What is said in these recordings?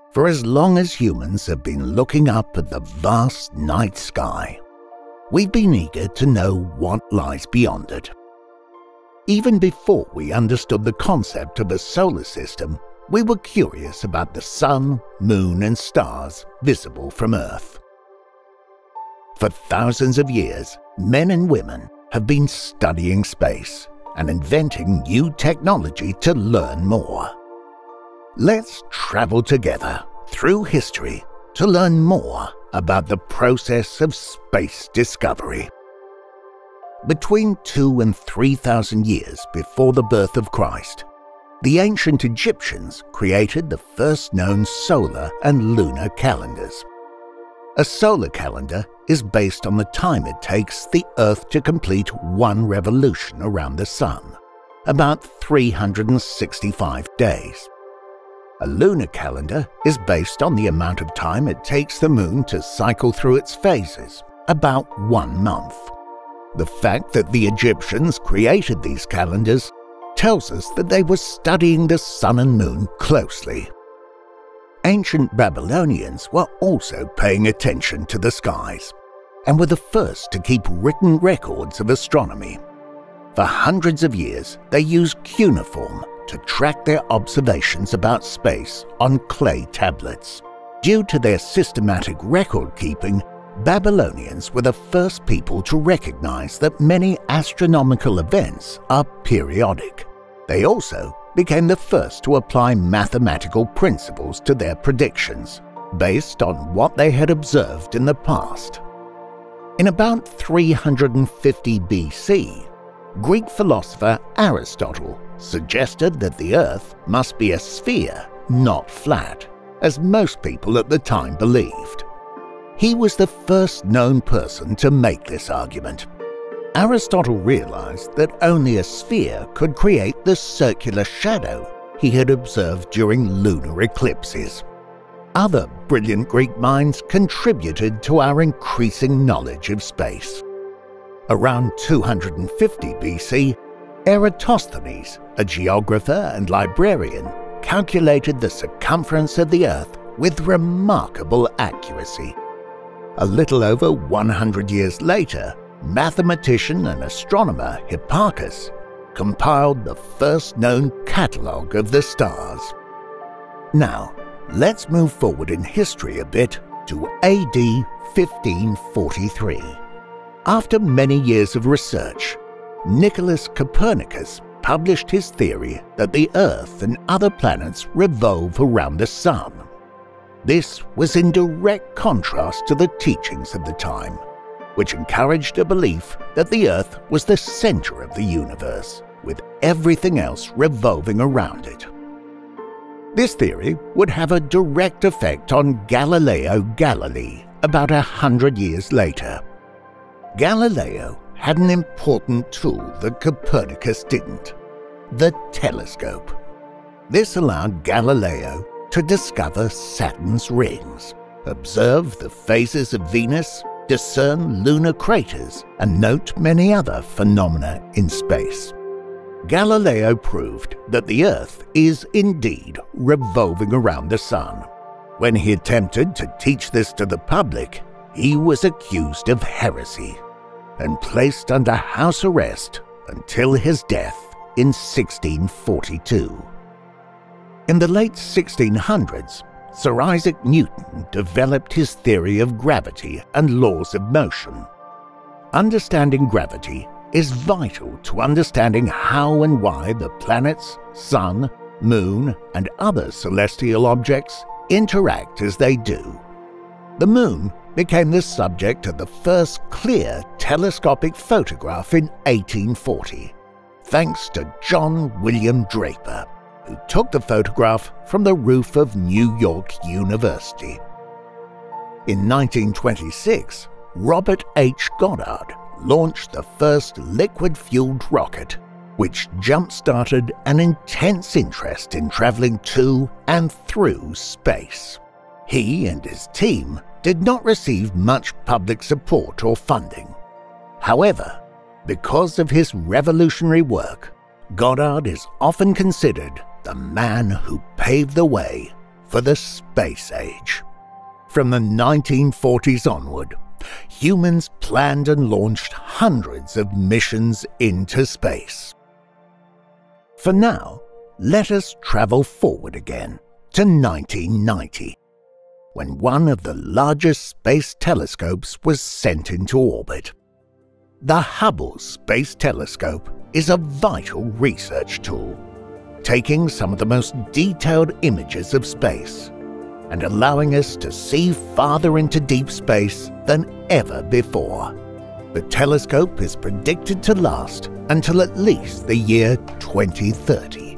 For as long as humans have been looking up at the vast night sky, we've been eager to know what lies beyond it. Even before we understood the concept of a solar system, we were curious about the sun, moon, and stars visible from Earth. For thousands of years, men and women have been studying space and inventing new technology to learn more. Let's travel together through history to learn more about the process of space discovery. Between 2,000 and 3,000 years before the birth of Christ, the ancient Egyptians created the first known solar and lunar calendars. A solar calendar is based on the time it takes the Earth to complete one revolution around the Sun, about 365 days. A lunar calendar is based on the amount of time it takes the Moon to cycle through its phases, about 1 month. The fact that the Egyptians created these calendars tells us that they were studying the Sun and Moon closely. Ancient Babylonians were also paying attention to the skies, and were the first to keep written records of astronomy. For hundreds of years, they used cuneiform to track their observations about space on clay tablets. Due to their systematic record-keeping, Babylonians were the first people to recognize that many astronomical events are periodic. They also became the first to apply mathematical principles to their predictions, based on what they had observed in the past. In about 350 BC, Greek philosopher Aristotle suggested that the Earth must be a sphere, not flat, as most people at the time believed. He was the first known person to make this argument. Aristotle realized that only a sphere could create the circular shadow he had observed during lunar eclipses. Other brilliant Greek minds contributed to our increasing knowledge of space. Around 250 BC, Eratosthenes, a geographer and librarian, calculated the circumference of the Earth with remarkable accuracy. A little over 100 years later, mathematician and astronomer Hipparchus compiled the first known catalogue of the stars. Now, let's move forward in history a bit to AD 1543. After many years of research, Nicholas Copernicus published his theory that the Earth and other planets revolve around the Sun. This was in direct contrast to the teachings of the time, which encouraged a belief that the Earth was the center of the universe, with everything else revolving around it. This theory would have a direct effect on Galileo Galilei about 100 years later. Galileo had an important tool that Copernicus didn't: the telescope. This allowed Galileo to discover Saturn's rings, observe the phases of Venus, discern lunar craters, and note many other phenomena in space. Galileo proved that the Earth is indeed revolving around the Sun. When he attempted to teach this to the public, he was accused of heresy and placed under house arrest until his death in 1642. In the late 1600s, Sir Isaac Newton developed his theory of gravity and laws of motion. Understanding gravity is vital to understanding how and why the planets, sun, moon, and other celestial objects interact as they do. The moon became the subject of the first clear telescopic photograph in 1840, thanks to John William Draper, who took the photograph from the roof of New York University. In 1926, Robert H. Goddard launched the first liquid-fueled rocket, which jump-started an intense interest in traveling to and through space. He and his team did not receive much public support or funding. However, because of his revolutionary work, Goddard is often considered the man who paved the way for the space age. From the 1940s onward, humans planned and launched hundreds of missions into space. For now, let us travel forward again to 1990, when one of the largest space telescopes was sent into orbit. The Hubble Space Telescope is a vital research tool, taking some of the most detailed images of space and allowing us to see farther into deep space than ever before. The telescope is predicted to last until at least the year 2030.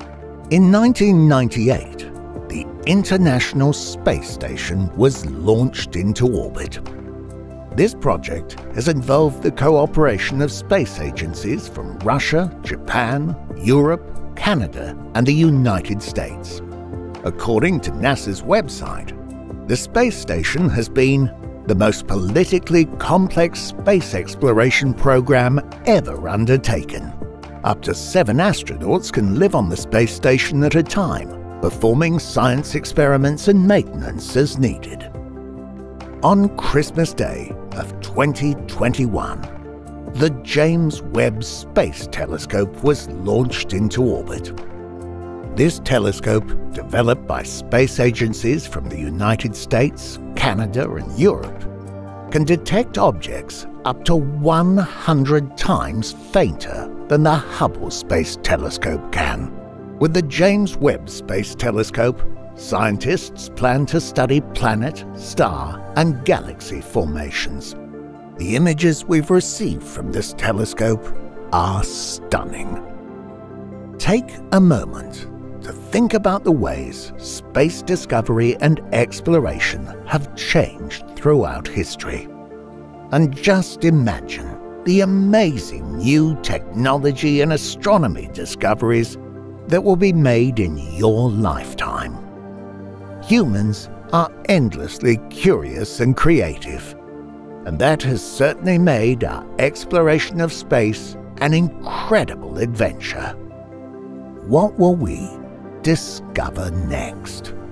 In 1998, the International Space Station was launched into orbit. This project has involved the cooperation of space agencies from Russia, Japan, Europe, Canada, and the United States. According to NASA's website, the space station has been the most politically complex space exploration program ever undertaken. Up to 7 astronauts can live on the space station at a time, performing science experiments and maintenance as needed. On Christmas Day of 2021, the James Webb Space Telescope was launched into orbit. This telescope, developed by space agencies from the United States, Canada, and Europe, can detect objects up to 100 times fainter than the Hubble Space Telescope can. With the James Webb Space Telescope, scientists plan to study planet, star, and galaxy formations. The images we've received from this telescope are stunning. Take a moment to think about the ways space discovery and exploration have changed throughout history. And just imagine the amazing new technology and astronomy discoveries that will be made in your lifetime. Humans are endlessly curious and creative, and that has certainly made our exploration of space an incredible adventure. What will we discover next?